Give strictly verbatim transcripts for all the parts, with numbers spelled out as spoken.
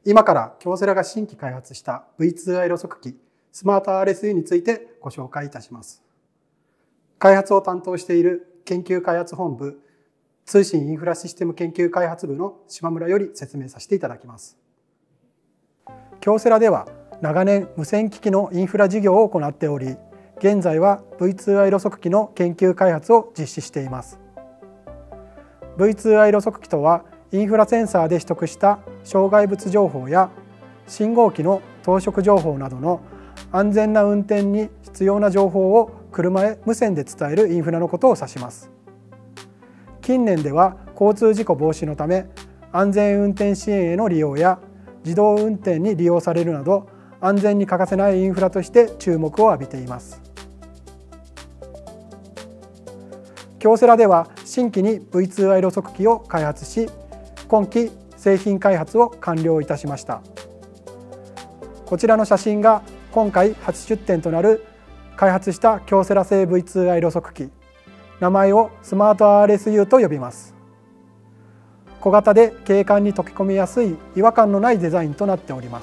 今から京セラが新規開発した ブイツーアイ 路測機スマート アールエスユー についてご紹介いたします。開発を担当している研究開発本部通信インフラシステム研究開発部の島村より説明させていただきます。京セラでは長年無線機器のインフラ事業を行っており、現在は ブイツーアイ 路測機の研究開発を実施しています。ブイツーアイ 路測機とはインフラセンサーで取得した障害物情報や信号機の当色情報などの安全な運転に必要な情報を車へ無線で伝えるインフラのことを指します。近年では交通事故防止のため安全運転支援への利用や自動運転に利用されるなど安全に欠かせないインフラとして注目を浴びています。京セラでは新規に ブイツーアイ 路測機を開発し、今期製品開発を完了いたしました。こちらの写真が今回初出展となる開発した京セラ製 ブイツーアイ 路測機、名前をスマート アールエスユー と呼びます。小型で景観に溶け込みやすい違和感のないデザインとなっております。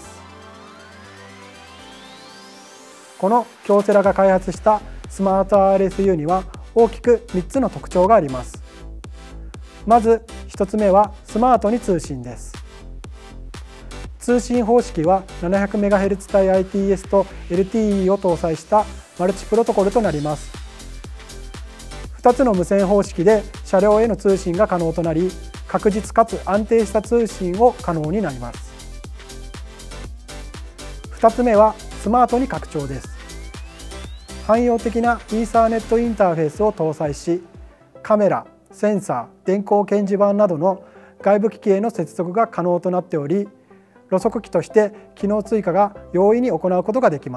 この京セラが開発したスマート アールエスユー には大きくみっつの特徴があります。まずひとつめはスマートに通信です。通信方式は ななひゃくメガヘルツ 帯 アイティーエス と エルティーイー を搭載したマルチプロトコルとなります。ふたつの無線方式で車両への通信が可能となり、確実かつ安定した通信を可能になります。ふたつめはスマートに拡張です。汎用的なイーサーネットインターフェースを搭載し、カメラ、センサー、電光掲示板などの外部機器への接続が可能となっており、路測機として機能追加が容易に行うことができます。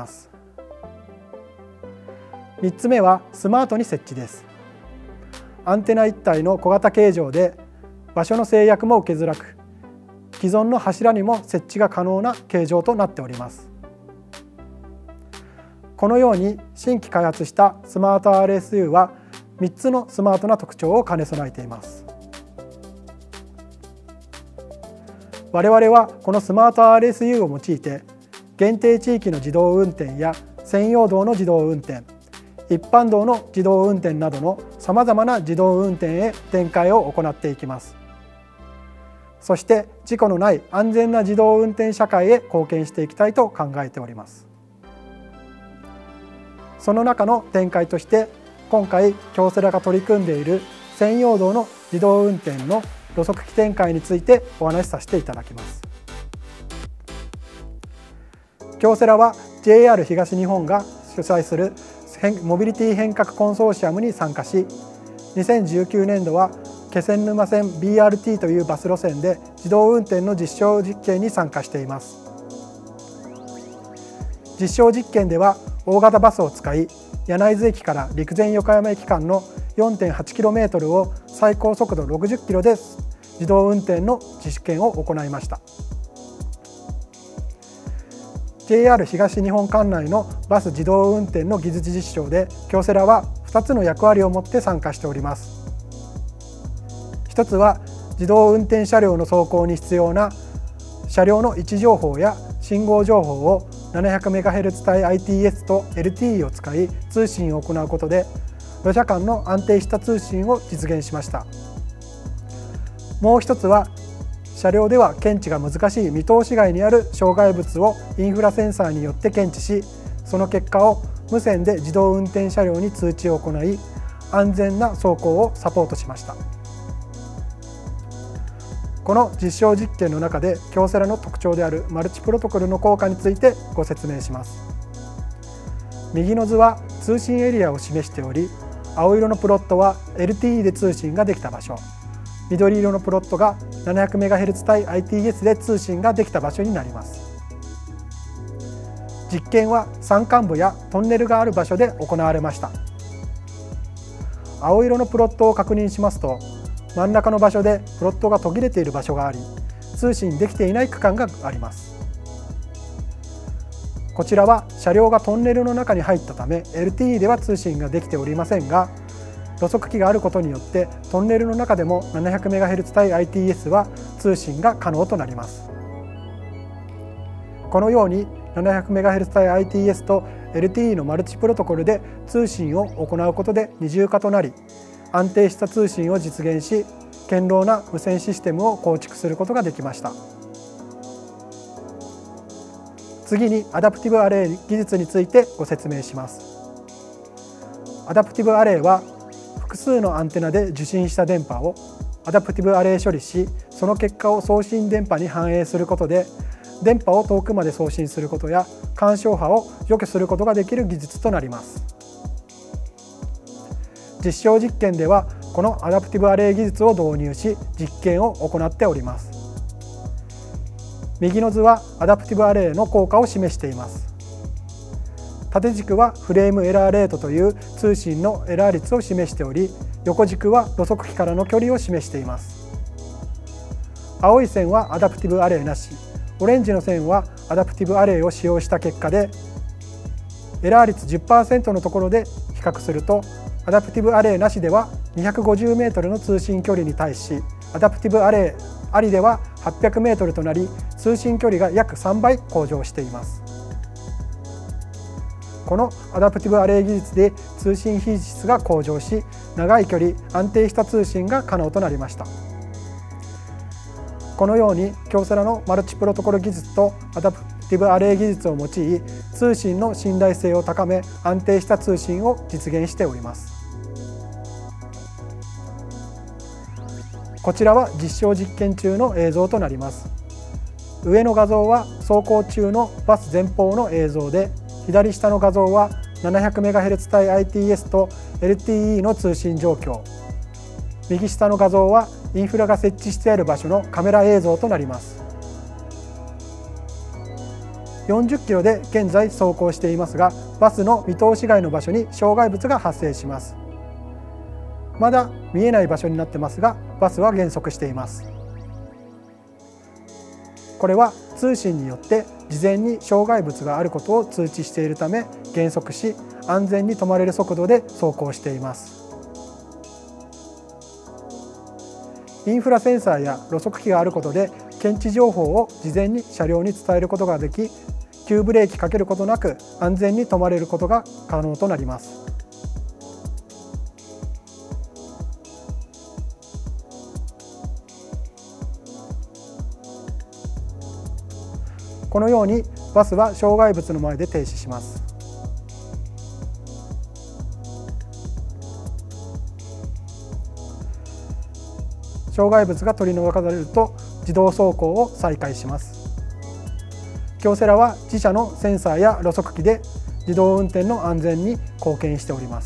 みっつめはスマートに設置です。アンテナ一体の小型形状で場所の制約も受けづらく、既存の柱にも設置が可能な形状となっております。このように新規開発したスマート アールエスユー はみっつのスマートな特徴を兼ね備えています。我々はこのスマート アールエスユー を用いて限定地域の自動運転や専用道の自動運転、一般道の自動運転などのさまざまな自動運転へ展開を行っていきます。そして事故のない安全な自動運転社会へ貢献していきたいと考えております。その中の展開として今回京セラが取り組んでいる専用道の自動運転の路測機展開についてお話しさせていただきます。京セラは ジェイアール 東日本が主催するモビリティ変革コンソーシアムに参加し、にせんじゅうきゅうねんどは気仙沼線 ビーアールティー というバス路線で自動運転の実証実験に参加しています。実証実験では大型バスを使い、柳津駅から陸前横山駅間の よんてんはちキロメートル を最高速度ろくじゅっキロで自動運転の実験を行いました。ジェイアール 東日本管内のバス自動運転の技術実証で京セラはふたつの役割を持って参加しております。ひとつは自動運転車両の走行に必要な車両の位置情報や信号情報を ななひゃくメガヘルツ 帯 アイティーエス と エルティーイー を使い通信を行うことで路車間の安定した通信を実現しました。もう一つは車両では検知が難しい見通し外にある障害物をインフラセンサーによって検知し、その結果を無線で自動運転車両に通知を行い安全な走行をサポートしました。この実証実験の中で京セラの特徴であるマルチプロトコルの効果についてご説明します。右の図は通信エリアを示しており、青色のプロットは エルティーイー で通信ができた場所、緑色のプロットが ななひゃくメガヘルツ 帯 アイティーエス で通信ができた場所になります。実験は山間部やトンネルがある場所で行われました。青色のプロットを確認しますと、真ん中の場所でプロットが途切れている場所があり、通信できていない区間があります。こちらは車両がトンネルの中に入ったため エルティーイー では通信ができておりませんが、路測機があることによってトンネルの中でも ななひゃくメガヘルツ 帯 アイティーエス は通信が可能となります。 このように ななひゃくメガヘルツ 帯 アイティーエス と エルティーイー のマルチプロトコルで通信を行うことで二重化となり、安定した通信を実現し、堅牢な無線システムを構築することができました。次にアダプティブアレイ技術についてご説明します。アダプティブアレイは複数のアンテナで受信した電波をアダプティブアレイ処理し、その結果を送信電波に反映することで、電波を遠くまで送信することや干渉波を除去することができる技術となります。実証実験ではこのアダプティブアレイ技術を導入し、実験を行っております。右の図はアダプティブアレイの効果を示しています。縦軸はフレームエラーレートという通信のエラー率を示しており、横軸は路側機からの距離を示しています。青い線はアダプティブアレイなし、オレンジの線はアダプティブアレイを使用した結果で、エラー率 じゅっパーセント のところで比較すると、アダプティブアレイなしではにひゃくごじゅうメートルの通信距離に対し、アダプティブアレイありでははっぴゃくメートルとなり、通信距離が約さんばい向上しています。このアダプティブアレイ技術で通信品質が向上し、長い距離安定した通信が可能となりました。このように京セラのマルチプロトコル技術とアダプティブアレイ技術を用い、通信の信頼性を高め、安定した通信を実現しております。こちらは実証実験中の映像となります。上の画像は走行中のバス前方の映像で、左下の画像は ななひゃくメガヘルツ 帯 アイティーエス と エルティーイー の通信状況、右下の画像はインフラが設置してある場所のカメラ映像となります。よんじゅっキロで現在走行していますが、バスの見通し外の場所に障害物が発生します。まだ見えない場所になってますが、バスは減速しています。これは通信によって事前に障害物があることを通知しているため、減速し安全に止まれる速度で走行しています。インフラセンサーや路側機があることで、検知情報を事前に車両に伝えることができ、急ブレーキかけることなく安全に止まれることが可能となります。このようにバスは障害物の前で停止します。障害物が取り除かれると自動走行を再開します。京セラは自社のセンサーや路側機で自動運転の安全に貢献しております。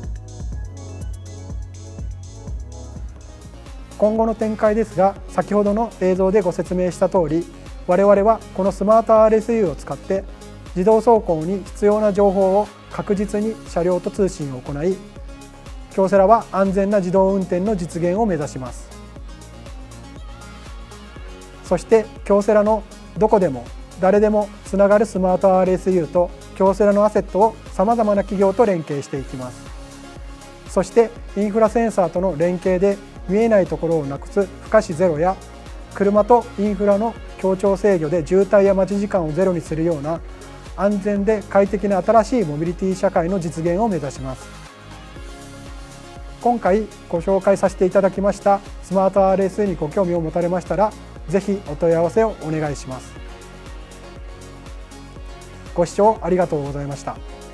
今後の展開ですが、先ほどの映像でご説明した通り、我々はこのスマート アールエスユー を使って自動走行に必要な情報を確実に車両と通信を行い、京セラは安全な自動運転の実現を目指します。そして京セラのどこでも誰でもつながるスマート アールエスユー と京セラのアセットをさまざまな企業と連携していきます。そしてインフラセンサーとの連携で見えないところをなくす不可視ゼロや、車とインフラの協調制御で渋滞や待ち時間をゼロにするような安全で快適な新しいモビリティ社会の実現を目指します。今回ご紹介させていただきましたスマート アールエスユー にご興味を持たれましたら、ぜひお問い合わせをお願いします。ご視聴ありがとうございました。